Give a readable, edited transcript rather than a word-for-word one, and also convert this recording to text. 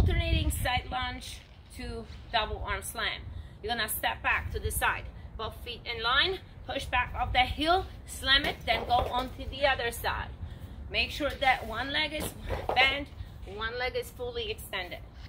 alternating side lunge to double arm slam. You're gonna step back to the side, both feet in line, push back off the heel, slam it, then go on to the other side. Make sure that one leg is bent, one leg is fully extended.